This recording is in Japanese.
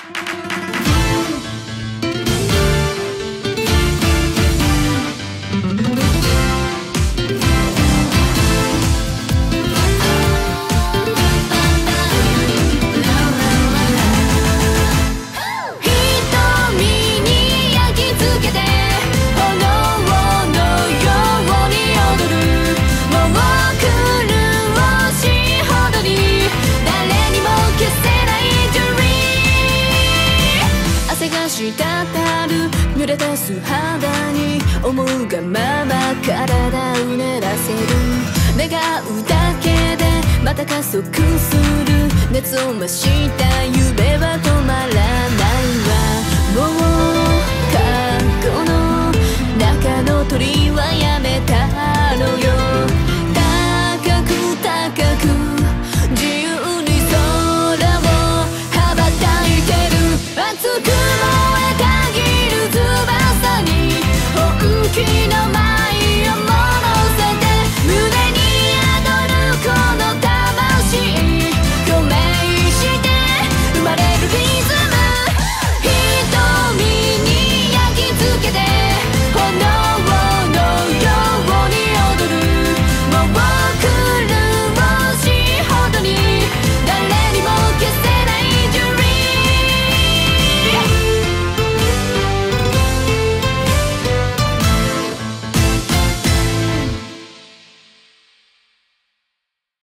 滴る濡れた素肌に思うがまま体を練らせる。願うだけでまた加速する。熱を増した夢は止まらないわ。もう